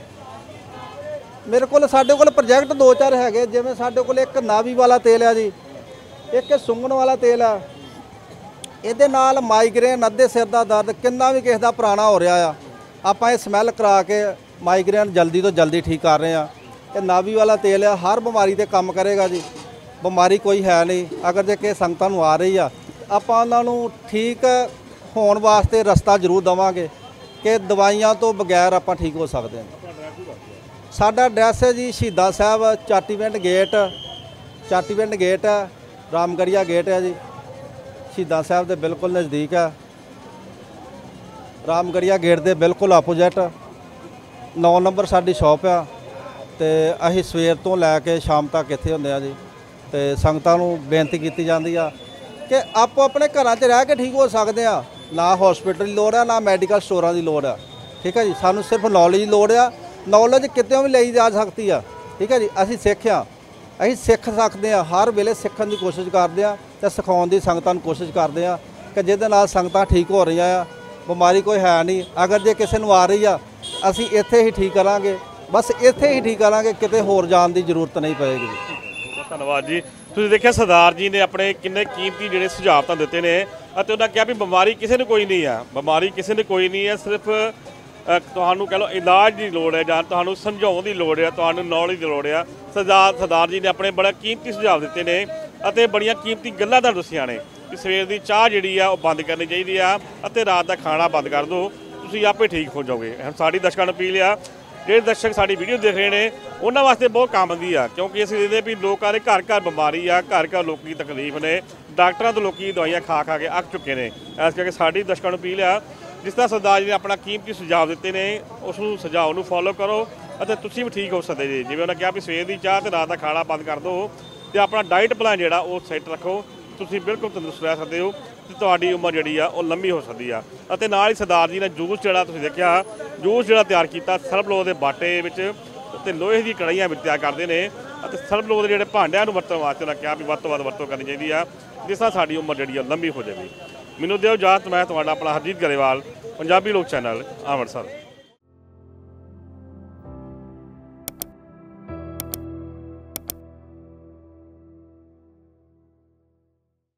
ਮੇਰੇ ਕੋਲ ਸਾਡੇ ਕੋਲ ਪ੍ਰੋਜੈਕਟ ਦੋ ਚਾਰ ਹੈਗੇ, ਜਿਵੇਂ ਸਾਡੇ ਕੋਲ ਇੱਕ ਨਾਵੀ ਵਾਲਾ ਤੇਲ ਆ ਜੀ, ਇੱਕ ਸੁੰਘਣ ਵਾਲਾ ਤੇਲ ਆ। ਇਹਦੇ ਨਾਲ ਮਾਈਗ੍ਰੇਨ, ਅੱਧੇ ਸਿਰ ਦਾ ਦਰਦ, ਕਿੰਨਾ ਵੀ ਕਿਸੇ ਦਾ ਪੁਰਾਣਾ ਹੋ ਰਿਹਾ ਆ, ਆਪਾਂ ਇਹ ਸਮੈਲ ਕਰਾ ਕੇ ਮਾਈਗ੍ਰੇਨ ਜਲਦੀ ਤੋਂ ਜਲਦੀ ਠੀਕ ਕਰ ਰਹੇ ਆ। ਇਹ ਨਾਵੀ ਵਾਲਾ ਤੇਲ ਆ, ਹਰ ਬਿਮਾਰੀ ਤੇ ਕੰਮ ਕਰੇਗਾ ਜੀ। ਬਿਮਾਰੀ ਕੋਈ ਹੈ ਨਹੀਂ, ਅਗਰ ਜੇ ਕਿਸੇ ਸੰਗਤਾਂ ਨੂੰ ਆ ਰਹੀ ਆ ਆਪਾਂ ਉਹਨਾਂ ਨੂੰ ਠੀਕ ਹੋਣ ਵਾਸਤੇ ਰਸਤਾ ਜ਼ਰੂਰ ਦੇਵਾਂਗੇ ਕਿ ਦਵਾਈਆਂ ਤੋਂ ਬਗੈਰ ਆਪਾਂ ਠੀਕ ਹੋ ਸਕਦੇ ਹਾਂ। ਸਾਡਾ ਐਡਰੈਸ ਹੈ ਜੀ ਸ਼ਹੀਦਾਂ ਸਾਹਿਬ ਚਾਟੀਵਿੰਡ ਗੇਟ, ਚਾਟੀਵਿੰਡ ਗੇਟ ਹੈ, ਰਾਮਗੜੀਆ ਗੇਟ ਹੈ ਜੀ, ਸ਼ਹੀਦਾਂ ਸਾਹਿਬ ਦੇ ਬਿਲਕੁਲ ਨਜ਼ਦੀਕ ਹੈ। ਰਾਮਗੜੀਆ ਗੇਟ ਦੇ ਬਿਲਕੁਲ ਆਪੋਜਿਟ ਨੌ ਨੰਬਰ ਸਾਡੀ ਸ਼ਾਪ ਆ ਤੇ ਅਸੀਂ ਸਵੇਰ ਤੋਂ ਲੈ ਕੇ ਸ਼ਾਮ ਤੱਕ ਇੱਥੇ ਹੁੰਦੇ ਆ ਜੀ। ਤੇ ਸੰਗਤਾਂ ਨੂੰ ਬੇਨਤੀ ਕੀਤੀ ਜਾਂਦੀ ਆ ਕਿ ਆਪੋ ਆਪਣੇ ਘਰਾਂ 'ਚ ਰਹਿ ਕੇ ਠੀਕ ਹੋ ਸਕਦੇ ਆ, ਨਾ ਹਸਪੀਟਲ ਦੀ ਲੋੜ ਆ, ਨਾ ਮੈਡੀਕਲ ਸਟੋਰਾਂ ਦੀ ਲੋੜ ਆ। ਠੀਕ ਹੈ ਜੀ, ਸਾਨੂੰ ਸਿਰਫ ਨੌਲੇਜ ਦੀ ਲੋੜ ਆ। ਨੌਲੇਜ ਕਿਤੋਂ ਵੀ ਲਈ ਜਾ ਸਕਦੀ ਆ। ਠੀਕ ਹੈ ਜੀ, ਅਸੀਂ ਸਿੱਖ ਆ, ਅਸੀਂ ਸਿੱਖ ਸਕਦੇ ਆ, ਹਰ ਵੇਲੇ ਸਿੱਖਣ ਦੀ ਕੋਸ਼ਿਸ਼ ਕਰਦੇ ਆ ਤੇ ਸਿਖਾਉਣ ਦੀ ਸੰਗਤਾਂ ਨੂੰ ਕੋਸ਼ਿਸ਼ ਕਰਦੇ ਆ ਕਿ ਜਿਹਦੇ ਨਾਲ ਸੰਗਤਾਂ ਠੀਕ ਹੋ ਰਹੀਆਂ ਆ। ਬਿਮਾਰੀ ਕੋਈ ਹੈ ਨਹੀਂ, ਅਗਰ ਜੇ ਕਿਸੇ ਨੂੰ ਆ ਰਹੀ ਆ ਅਸੀਂ ਇੱਥੇ ਹੀ ਠੀਕ ਕਰਾਂਗੇ, ਬਸ ਇੱਥੇ ਹੀ ਠੀਕ ਕਰਾਂਗੇ, ਕਿਤੇ ਹੋਰ ਜਾਣ ਦੀ ਜ਼ਰੂਰਤ ਨਹੀਂ ਪਏਗੀ ਜੀ। ਬਹੁਤ ਧੰਨਵਾਦ ਜੀ। ਤੁਸੀਂ ਦੇਖਿਆ ਸਰਦਾਰ ਜੀ ਨੇ ਆਪਣੇ ਕਿੰਨੇ ਕੀਮਤੀ ਜਿਹੜੇ ਸੁਝਾਅ ਤਾਂ ਦਿੱਤੇ ਨੇ ਅਤੇ ਉਹਨਾਂ ਕਿਹਾ ਵੀ ਬਿਮਾਰੀ ਕਿਸੇ ਨੂੰ ਕੋਈ ਨਹੀਂ ਆ, ਬਿਮਾਰੀ ਕਿਸੇ ਨੂੰ ਕੋਈ ਨਹੀਂ ਹੈ, ਸਿਰਫ ਤੁਹਾਨੂੰ ਕਹਿ ਲਓ ਇਲਾਜ ਦੀ ਲੋੜ ਹੈ ਜਾਂ ਤੁਹਾਨੂੰ ਸਮਝਾਉਣ ਦੀ ਲੋੜ ਹੈ, ਤੁਹਾਨੂੰ ਨੌਲੇਜ ਦੀ ਲੋੜ ਆ। ਸਰਦਾਰ ਸਰਦਾਰ ਜੀ ਨੇ ਆਪਣੇ ਬੜਾ ਕੀਮਤੀ ਸੁਝਾਅ ਦਿੱਤੇ ਨੇ ਅਤੇ ਬੜੀਆਂ ਕੀਮਤੀ ਗੱਲਾਂ ਤਾਂ ਦੱਸੀਆਂ ਨੇ ਕਿ ਸਵੇਰ ਦੀ ਚਾਹ ਜਿਹੜੀ ਆ ਉਹ ਬੰਦ ਕਰਨੀ ਚਾਹੀਦੀ ਆ ਅਤੇ ਰਾਤ ਦਾ ਖਾਣਾ ਬੰਦ ਕਰ ਦਿਓ, ਤੁਸੀਂ ਆਪੇ ਠੀਕ ਹੋ ਜਾਓਗੇ। ਹੁਣ ਸਾਡੀ ਦਰਸ਼ਕਾਂ ਨੂੰ ਅਪੀਲ ਆ ਜਿਹੜੇ ਦਰਸ਼ਕ ਸਾਡੀ ਵੀਡੀਓ ਦੇਖ ਰਹੇ ਨੇ ਉਹਨਾਂ ਵਾਸਤੇ ਬਹੁਤ ਕੰਮ ਦੀ ਆ, ਕਿਉਂਕਿ ਅਸੀਂ ਦੇਖਦੇ ਵੀ ਲੋਕਾਂ ਦੇ ਘਰ ਘਰ ਬਿਮਾਰੀ ਆ, ਘਰ ਘਰ ਲੋਕੀ ਤਕਲੀਫ ਨੇ, ਡਾਕਟਰਾਂ ਤੋਂ ਲੋਕੀ ਦਵਾਈਆਂ ਖਾ ਖਾ ਕੇ ਅੱਕ ਚੁੱਕੇ ਨੇ। ਇਸ ਕਰਕੇ ਸਾਡੀ ਦਰਸ਼ਕਾਂ ਨੂੰ ਅਪੀਲ ਆ, ਜਿਸ ਤਰ੍ਹਾਂ ਸਰਦਾਰ ਜੀ ਨੇ ਆਪਣਾ ਕੀਮਤੀ ਸੁਝਾਅ ਦਿੱਤੇ ਨੇ ਉਸ ਨੂੰ ਸੁਝਾਅ ਨੂੰ ਫੋਲੋ ਕਰੋ ਅਤੇ ਤੁਸੀਂ ਵੀ ਠੀਕ ਹੋ ਸਕਦੇ ਜੀ। ਜਿਵੇਂ ਉਹਨਾਂ ਕਿਹਾ ਵੀ ਸਵੇਰ ਦੀ ਚਾਹ ਤੇ ਰਾਤ ਦਾ ਖਾਣਾ ਬੰਦ ਕਰ ਦਿਓ ਤੇ ਆਪਣਾ ਡਾਈਟ ਪਲਾਨ ਜਿਹੜਾ ਉਹ ਸੈੱਟ ਰੱਖੋ, ਤੁਸੀਂ ਬਿਲਕੁਲ ਤੰਦਰੁਸਤ ਰਹਿ ਸਕਦੇ ਹੋ ਤੇ ਤੁਹਾਡੀ ਉਮਰ ਜਿਹੜੀ ਆ ਉਹ ਲੰਮੀ ਹੋ ਸਕਦੀ ਆ। ਅਤੇ ਨਾਲ ਹੀ ਸਰਦਾਰ ਜੀ ਨੇ ਜੂਸ ਜਿਹੜਾ ਤੁਸੀਂ ਦੇਖਿਆ, ਜੂਸ ਜਿਹੜਾ ਤਿਆਰ ਕੀਤਾ ਸਰਬਲੋ ਦੇ ਬਾਟੇ ਵਿੱਚ ਅਤੇ ਲੋਹੇ ਦੀ ਕੜਾਹੀਆਂ ਵਿੱਚ ਤਿਆਰ ਕਰਦੇ ਨੇ ਅਤੇ ਸਰਬਲੋ ਦੇ ਜਿਹੜੇ ਭਾਂਡਿਆਂ ਨੂੰ ਵਰਤਣ ਵਾਸਤੇ ਉਹਨਾਂ ਕਿਹਾ ਵੀ ਵੱਧ ਤੋਂ ਵੱਧ ਵਰਤੋਂ ਕਰਨੀ ਚਾਹੀਦੀ ਆ, ਜਿਸ ਨਾਲ ਸਾਡੀ ਉਮਰ ਜਿਹੜੀ ਆ ਲੰਬੀ ਹੋ ਜਾਵੇ। ਮੈਨੂੰ ਦਿਓ ਇਜਾਜ਼ਤ, ਮੈਂ ਤੁਹਾਡਾ ਆਪਣਾ ਹਰਜੀਤ ਗਰੇਵਾਲ, ਪੰਜਾਬੀ ਲੋਕ ਚੈਨਲ, ਅੰਮ੍ਰਿਤਸਰ।